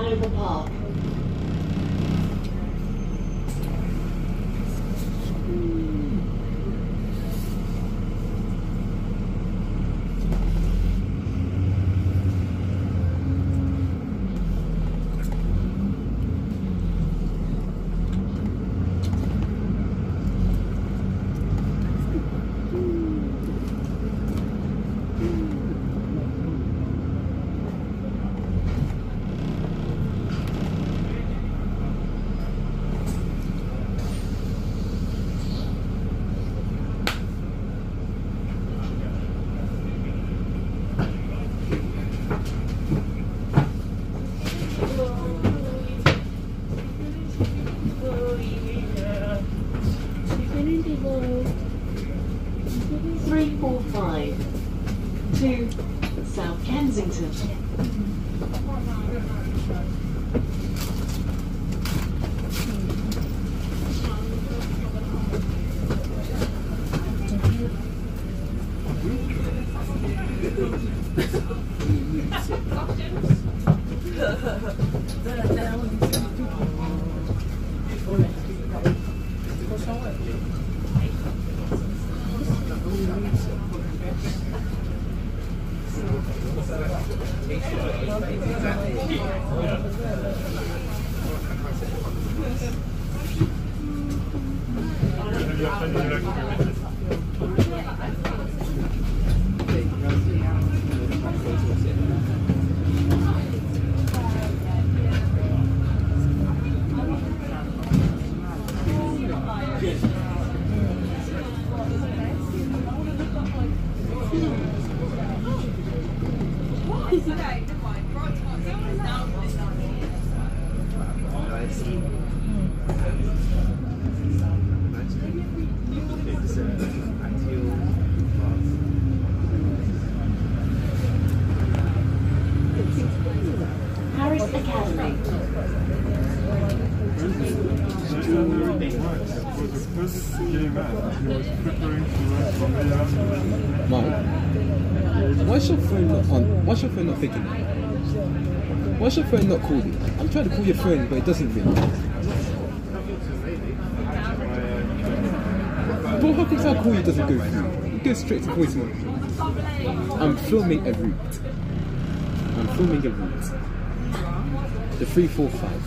Hanover Park. To South Kensington. Paris Academy. Mom, why's your phone not on? Why's your phone not picking up? Why's your phone not calling? I'm trying to call your phone, but it doesn't ring. Well, how come if I call you, it doesn't go through? It goes straight to voicemail. I'm filming a route. The 345.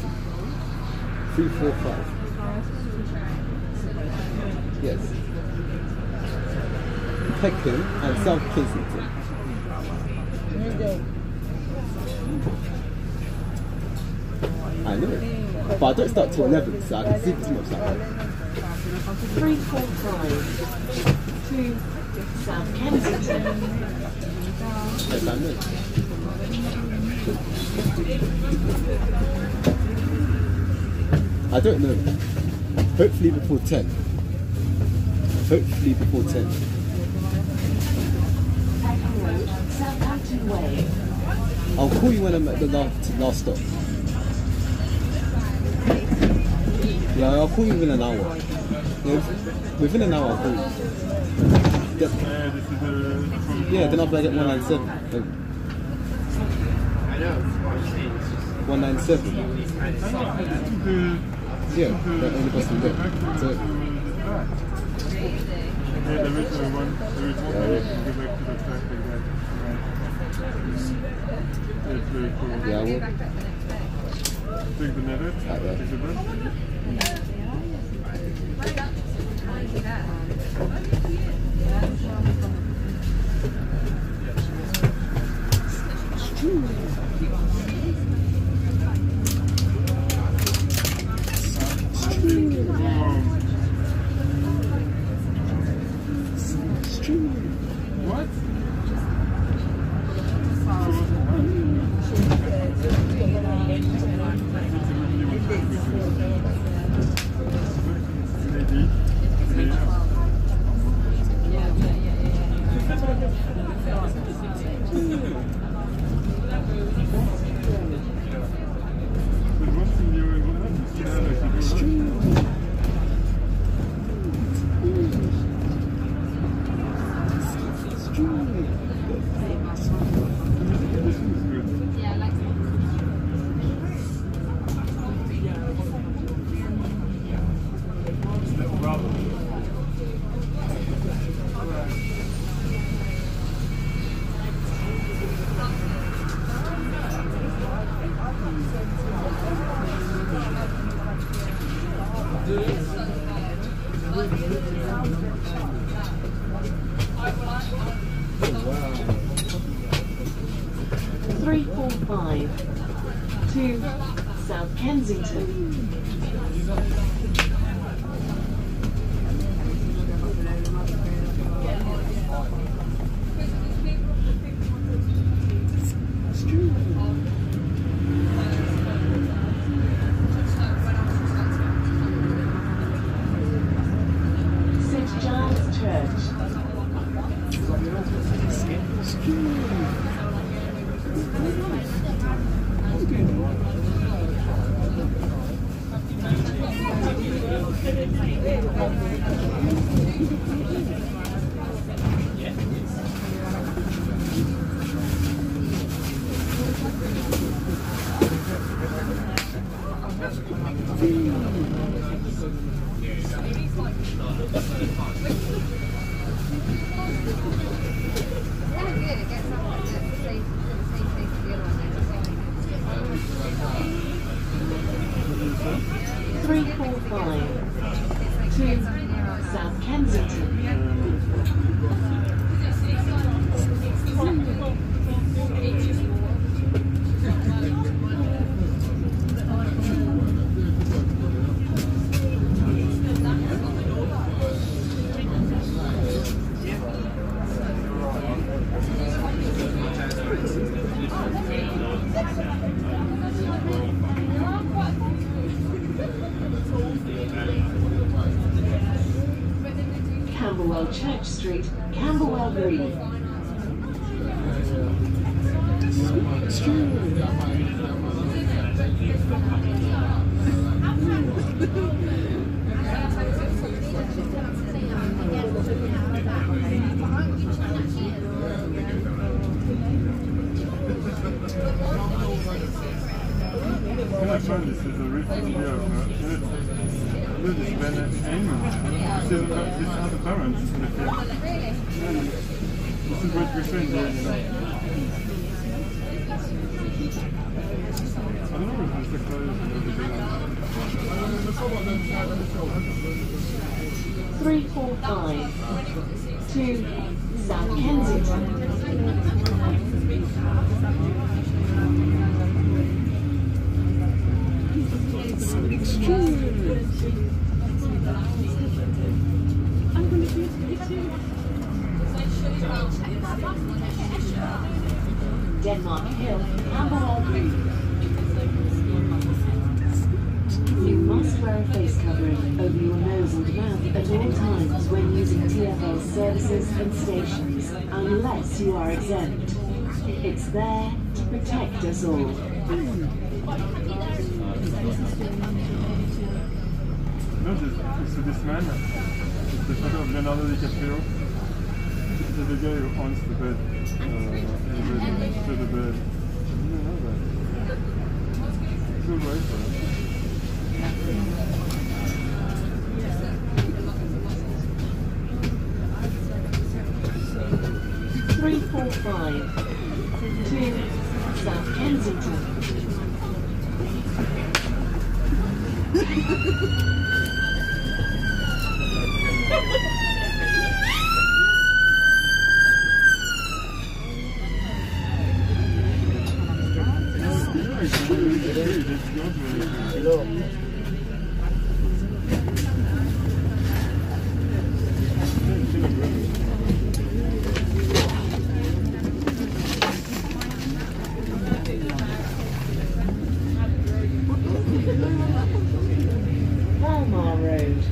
345. Yes. Peckham and South Kensington. I know. But I don't start till 11, so I can see too much that way. 345 to South Kensington. Yes, I know. I don't know. Hopefully before 10. Hopefully before 10. Southampton Way. I'll call you when I'm at the last stop. Yeah, I'll call you within an hour. Yeah, within an hour I'll call you. Yeah, then I'll be at 197. 197. Yeah, the only person there. So, yeah, I will. Take the net. Take the bus. What? 345 to South Kensington. St. Giles Church. South Kensington. Camberwell Church Street, Camberwell Green. I found this is a recent video of Ludwig Bennett England. This is how the parents in the film. This is what we're saying there, you know. I don't know if it's the clothes and everything. 345 to South Kensington. Denmark Hill, Camberwell Green. You must wear a face covering over your nose and mouth at all times when using TfL services and stations, unless you are exempt. It's there to protect us all. No, so this man, it's the photo of Leonardo DiCaprio. There's a guy who owns the bed, to the bed. I didn't know that. It's all right, though. 345 to South Kensington. Valmar Road.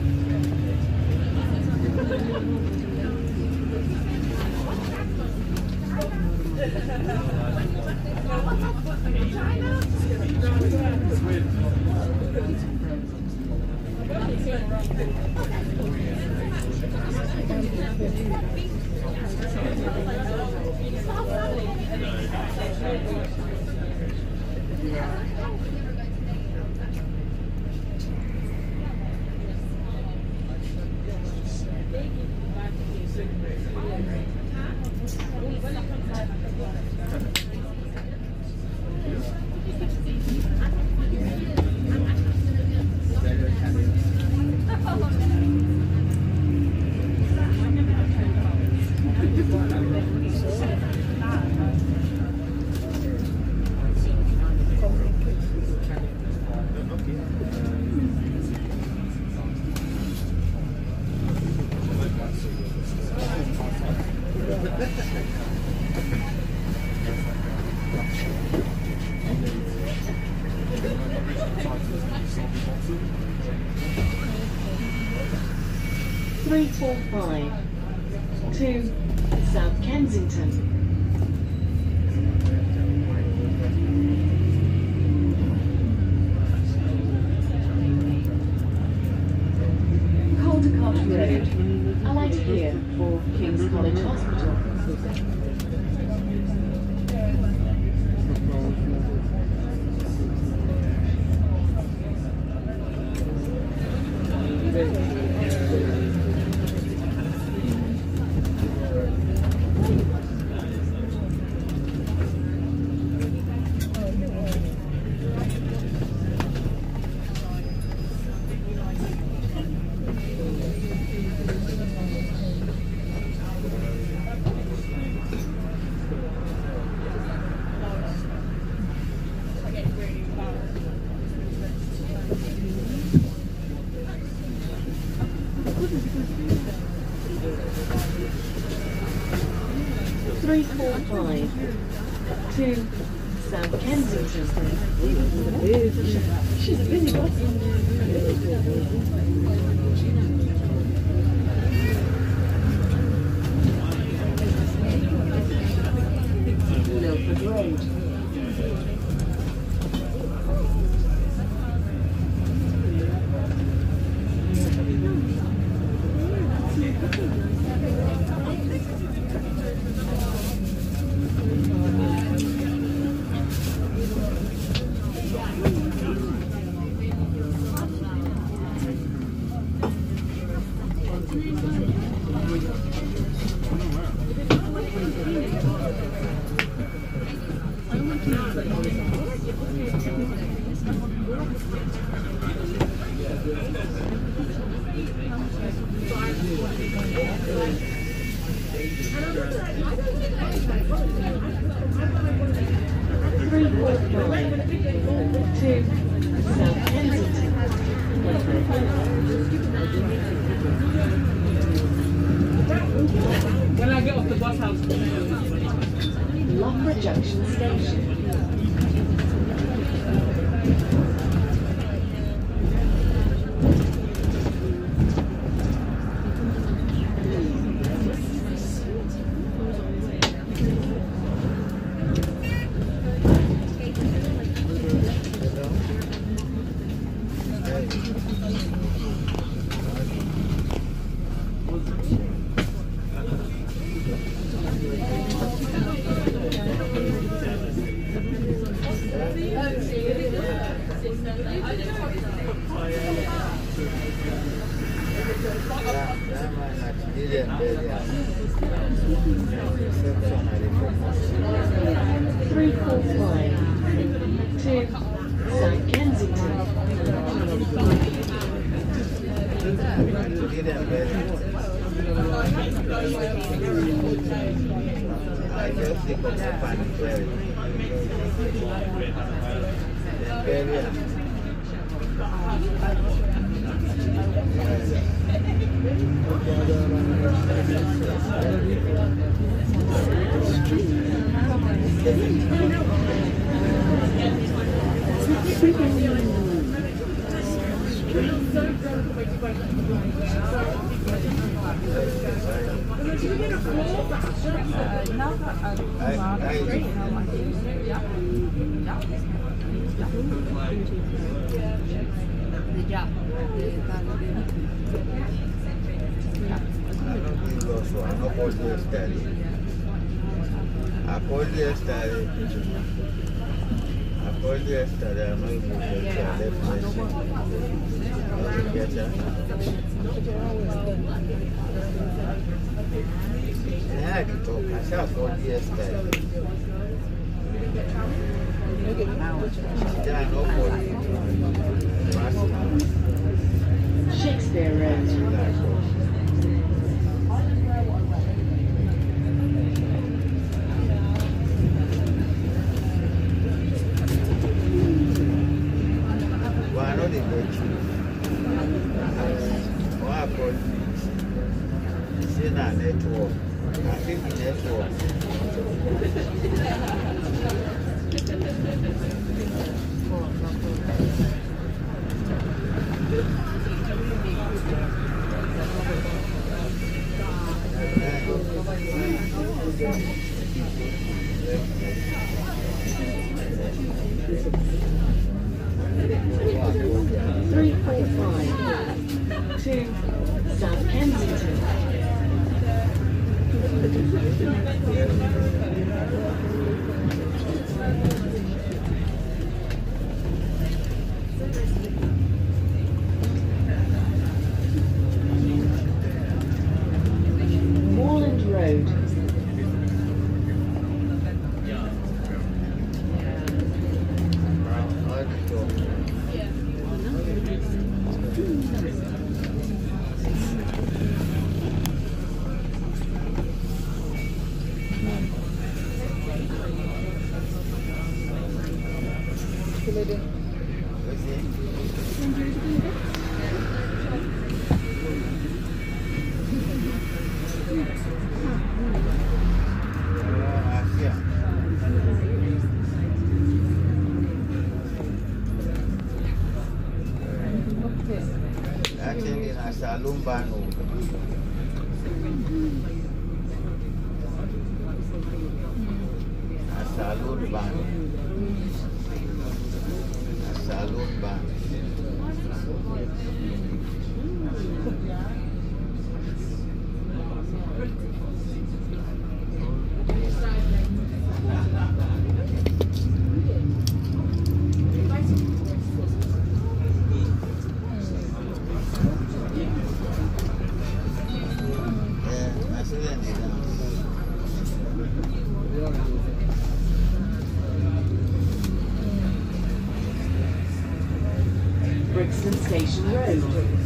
345 to South Kensington. Caldecott Road. Alight here for King's College Hospital. To South Kensington. She's a busy bus. Milford Road. When I get off the bus house, Loughborough Junction Station. Shakespeare Road. Network. I think network. Actually, nasa Lumbano. Nasa Lumbano. Nasa Lumbano. Brixton Station Road.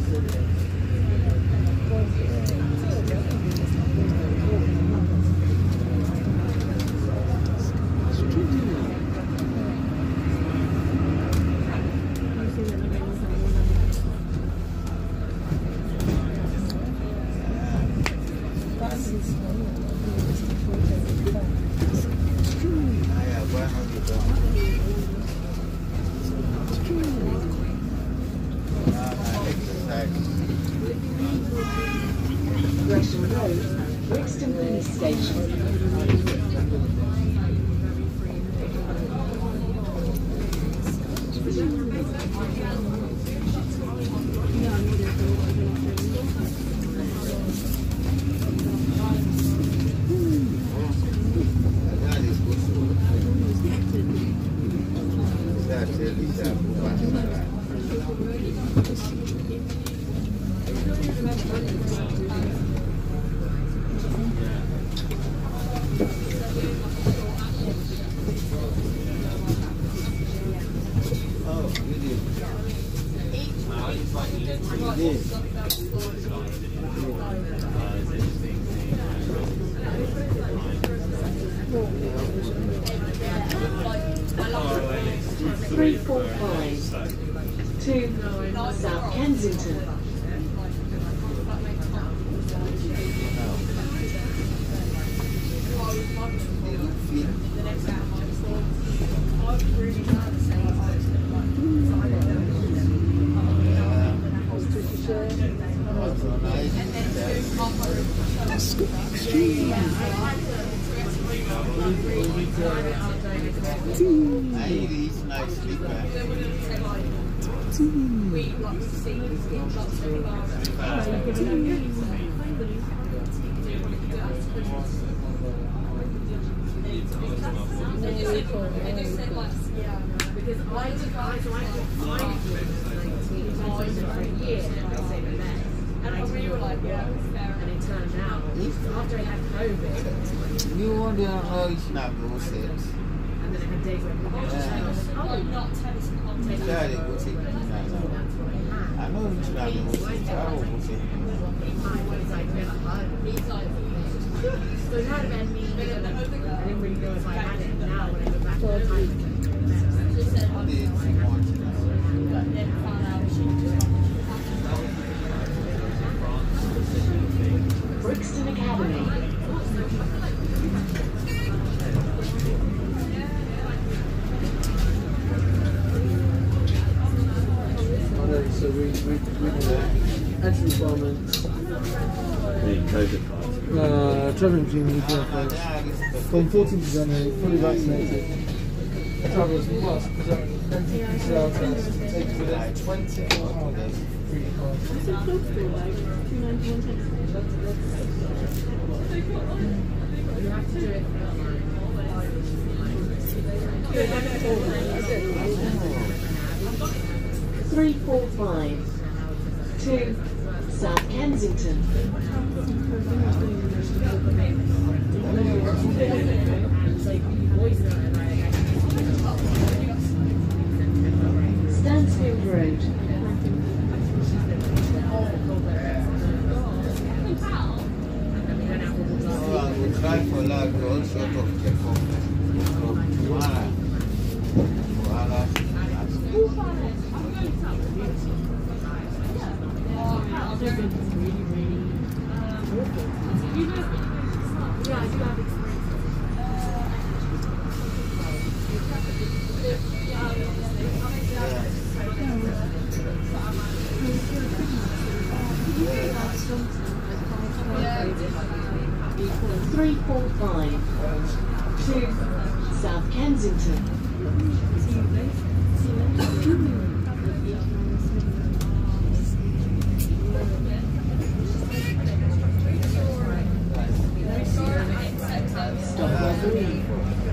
Gresham Road, Brixton Police Station. Three, 4, 5 to South Kensington. You want to know it's not good sex. I know it's not good sex. I don't say So it had been me, I didn't really know if I had it now when I go back to the time. Brixton Academy. So we entry requirements. COVID cards. Travelling between the UK and France. From 14th of January, fully vaccinated. Travellers must present an PCR test. Takes within 24 hours. Free You have to do it. 3, 4, 5 to South Kensington. Stansfield Road. We try for like all sort of check-up. Kensington. Stockwell Green.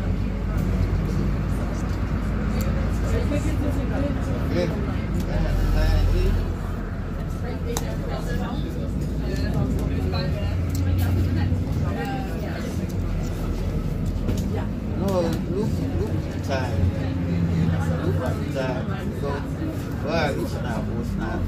No, look time. Look at time. So, well, it's not, it's not.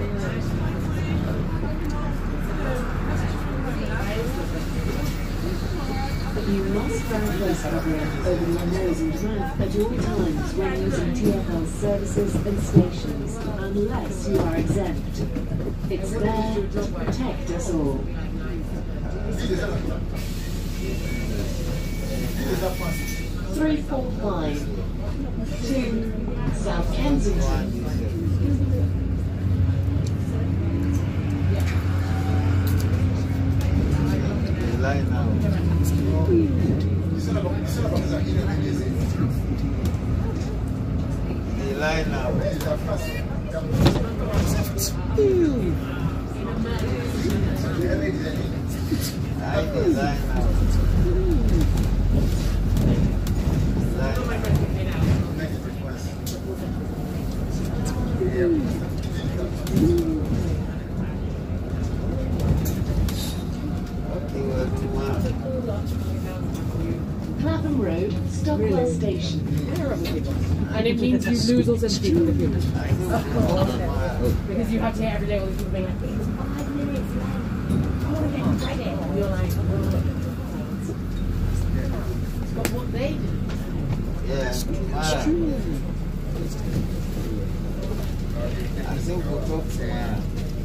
You must wear a face covering over your nose and mouth at all times when using TfL services and stations, unless you are exempt. It's there to protect us all. 345 to South Kensington. Line now. The line now. I design now. Clapham Road, Stockwell Station. And it means you lose all sympathy for the human. Because you have to hear every day all these people being like, it's 5 minutes left. And you're like, oh. But what they do. Yeah, I think we'll talk tomorrow.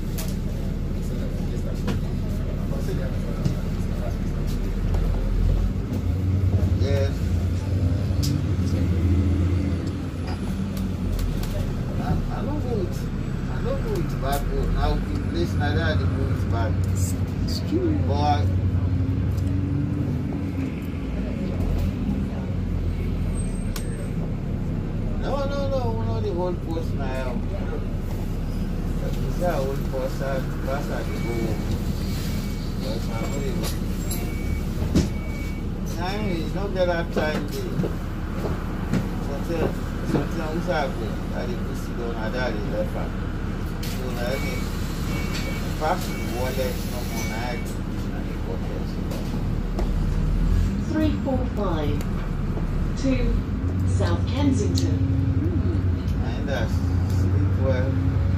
Yes. I don't know it's bad, but now in place like that, the move is bad. But no, we're not the whole post now. It's a whole post at the go. I don't get that time. Something was happening. I didn't see down at that left hand. So I mean, fast wallet, no more night. 345 to South Kensington. And that's sleep well.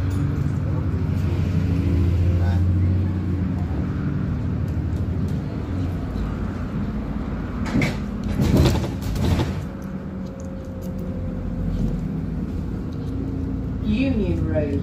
Union Road.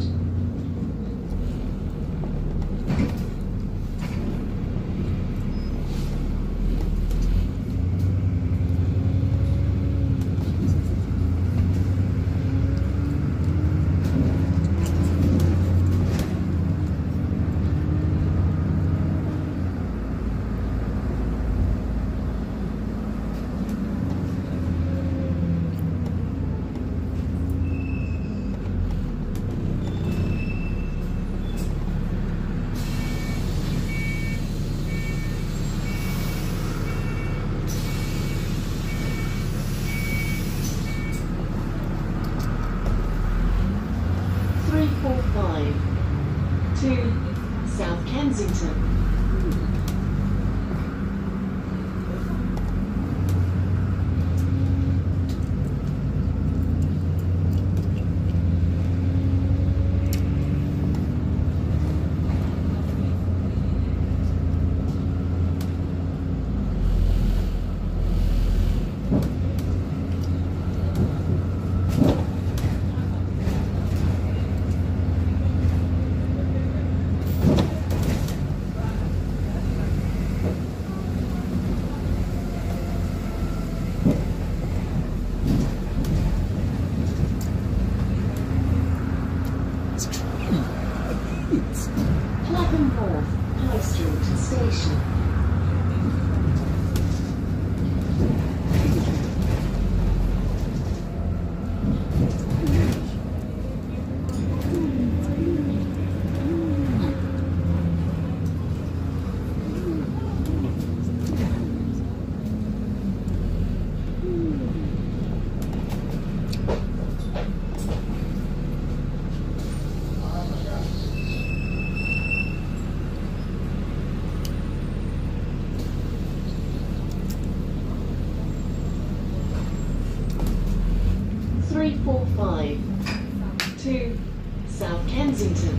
345 to South Kensington.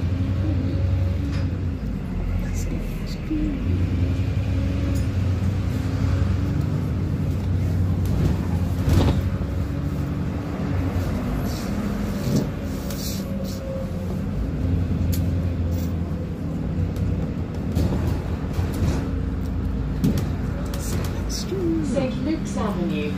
St. Luke's Avenue.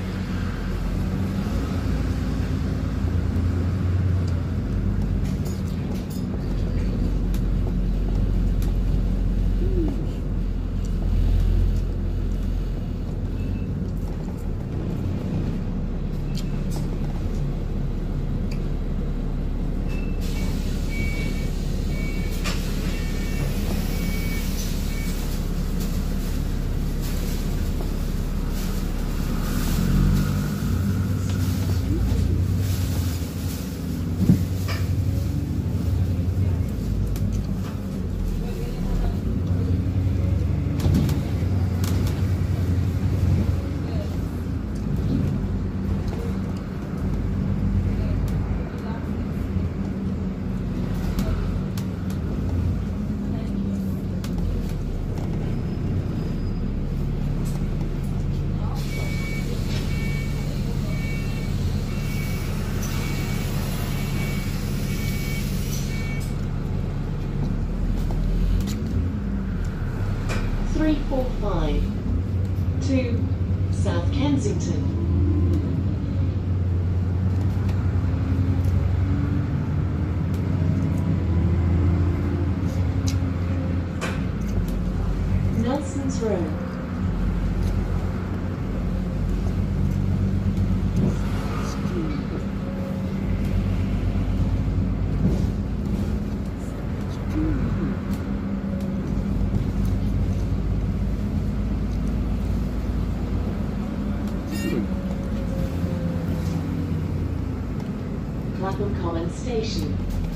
To South Kensington. Nelson's Road. Clapham Common Station.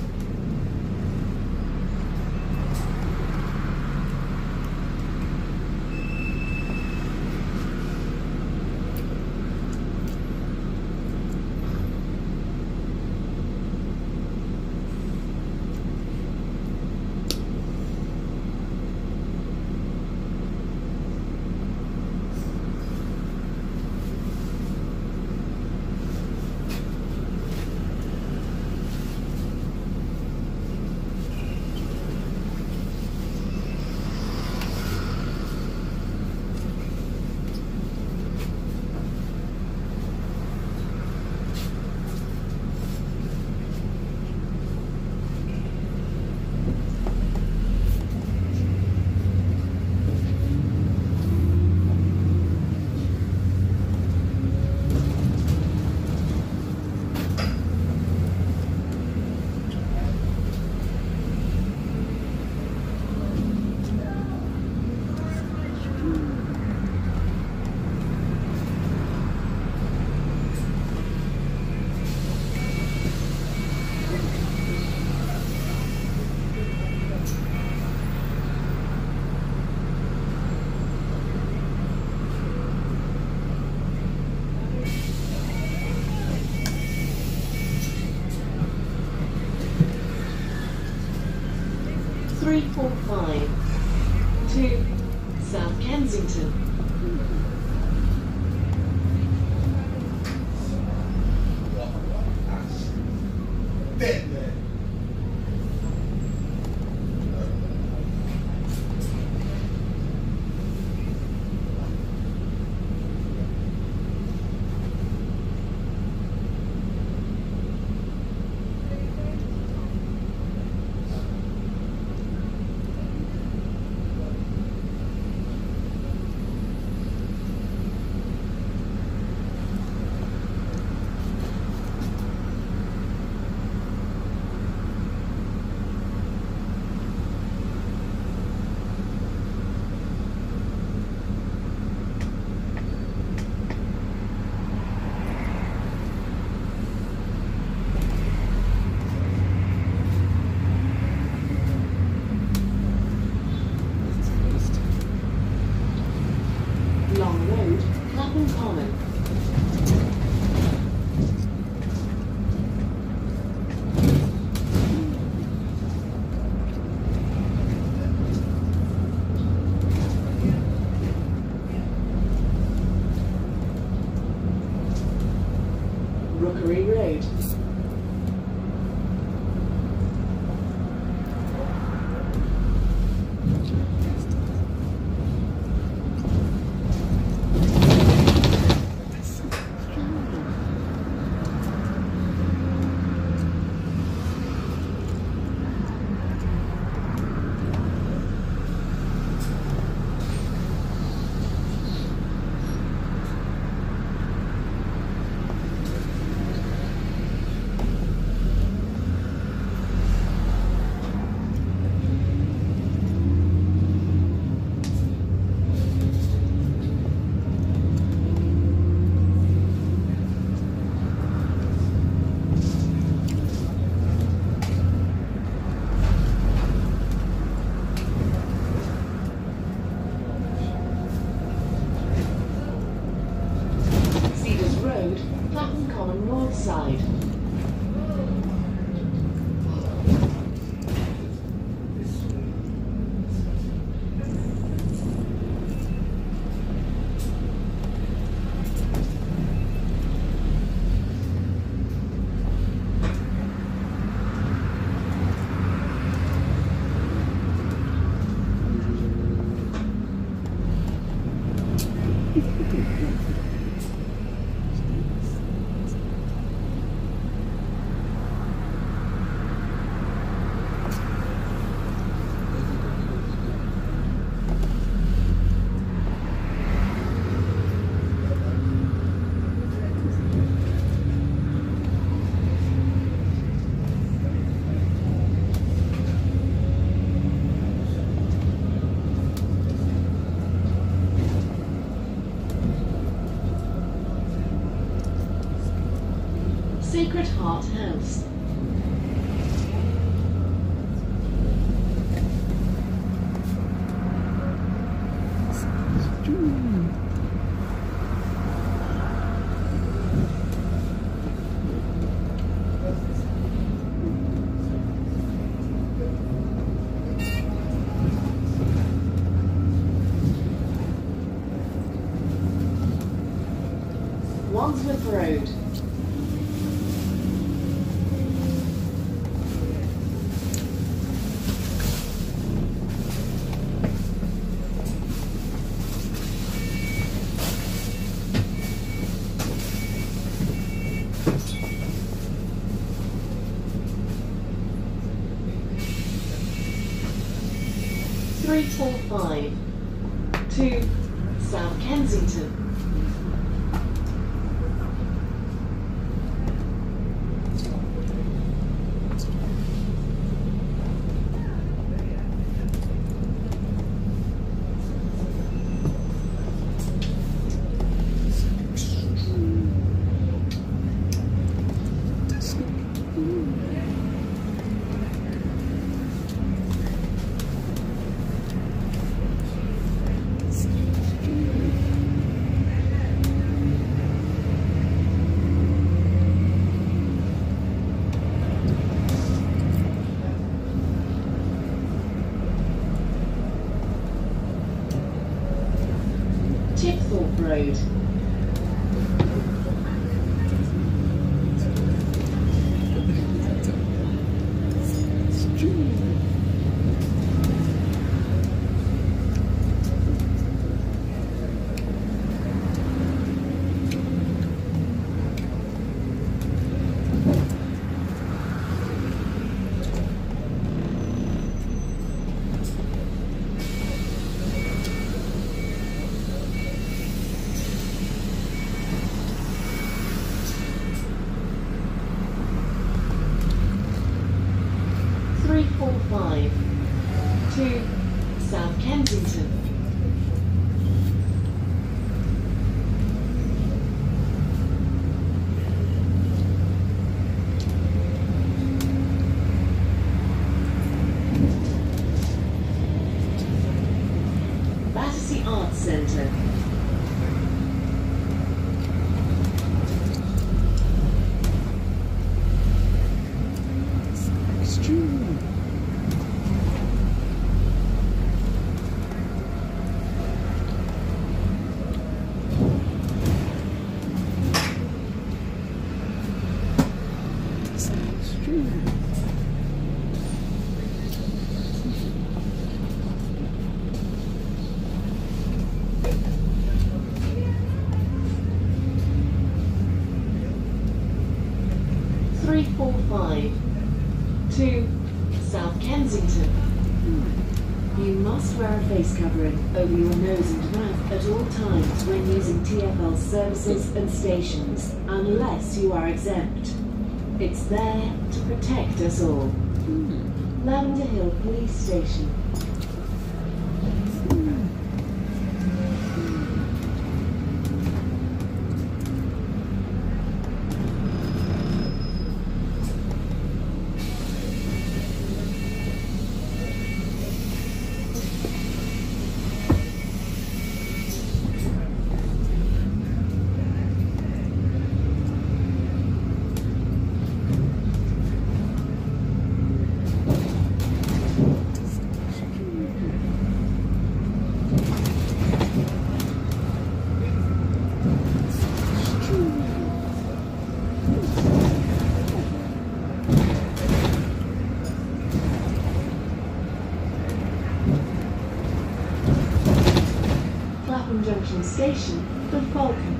To South Kensington. Rookery Road. Clapham Common North side. Sacred Heart House. Wandsworth Road. Three, 4, 5 to South Kensington. Tipthorpe Road. Three, 4, 5 to South Kensington. Battersea Arts Centre. to South Kensington. You must wear a face covering over your nose and mouth at all times when using TfL services and stations, unless you are exempt. It's there to protect us all. Lavender Hill Police Station. Junction Station for Falcon.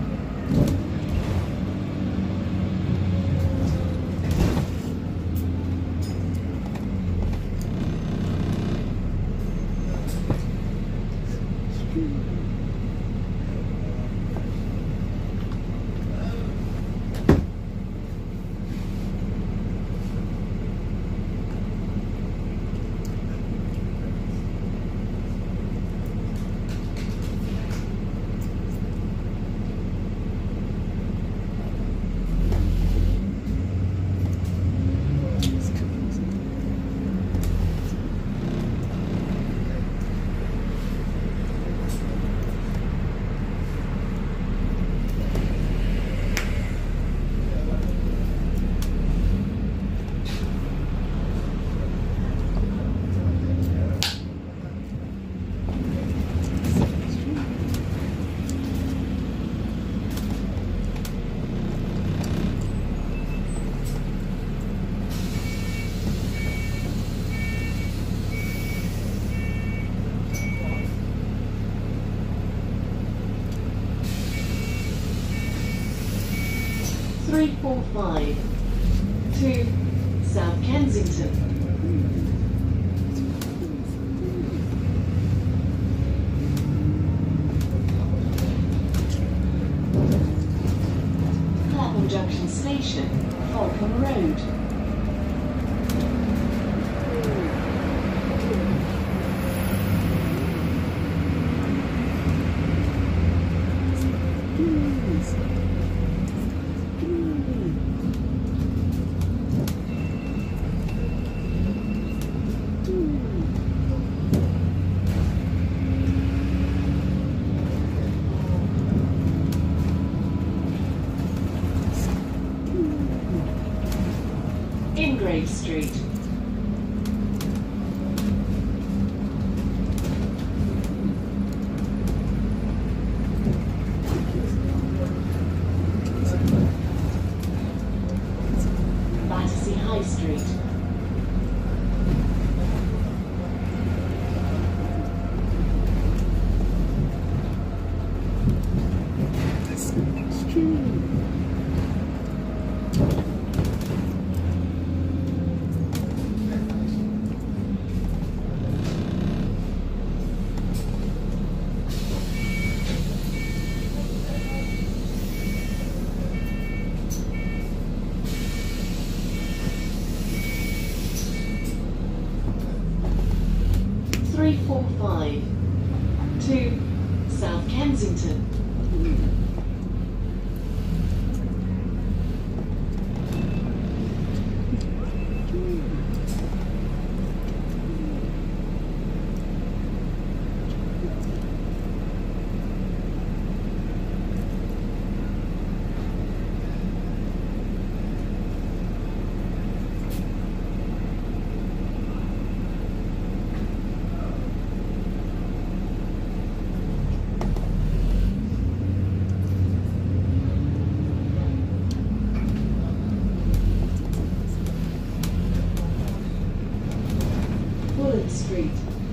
To South Kensington. Clapham Junction Station, Falcon Road. Ingrave Street. Battersea High Street. To South Kensington. Street.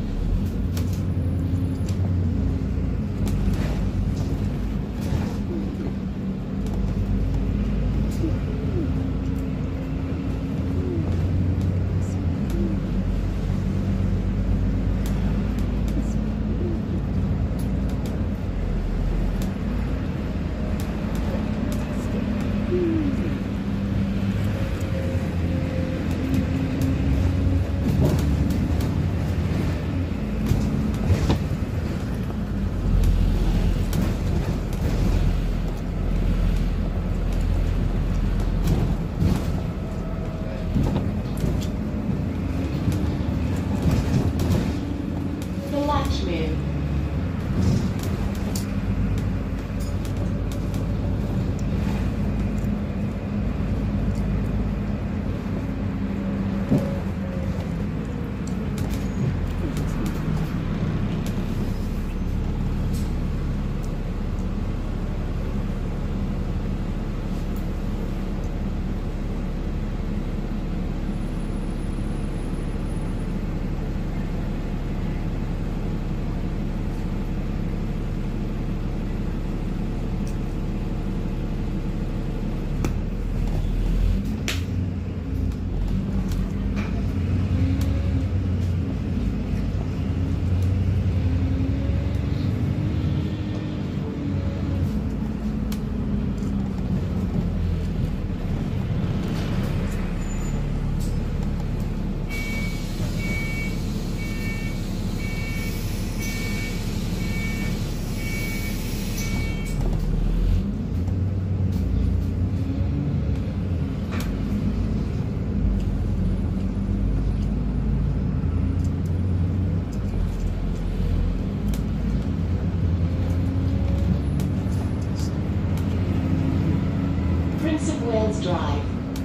Drive.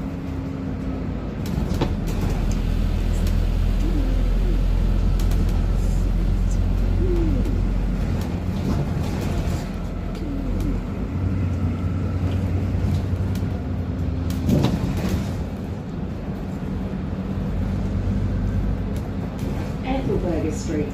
Ethelberger Street.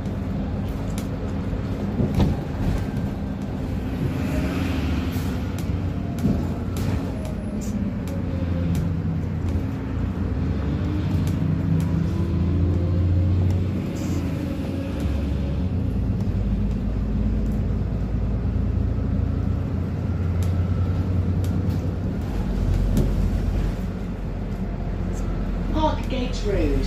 Parkgate Road.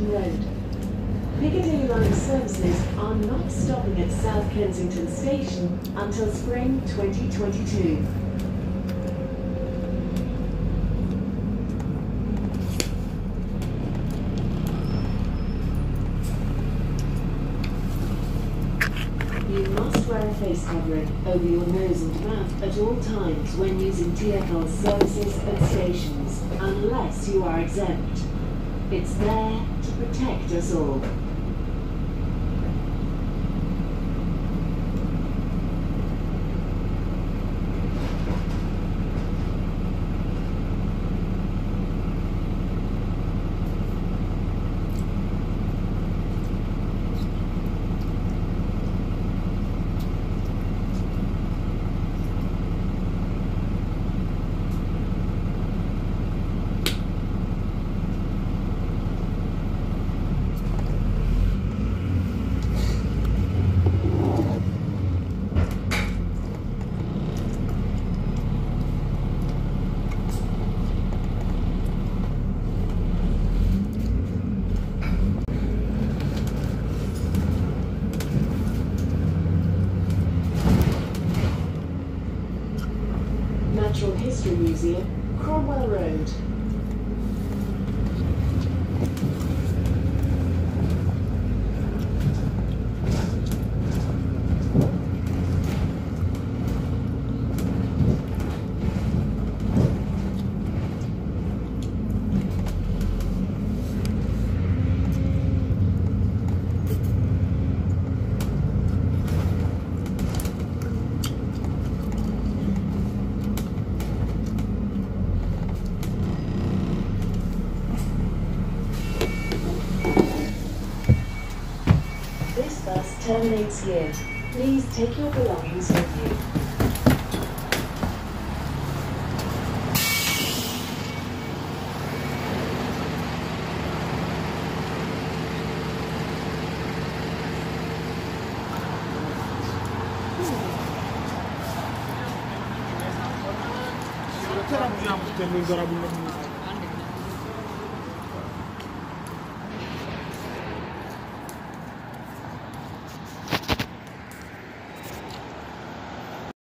Kensington Road. Piccadilly line services are not stopping at South Kensington Station until spring 2022. You must wear a face covering over your nose and mouth at all times when using TfL services and stations, unless you are exempt. It's there to protect us all. Natural History Museum, Cromwell Road. This bus terminates here. Please take your belongings with you. Yang minggu Rabu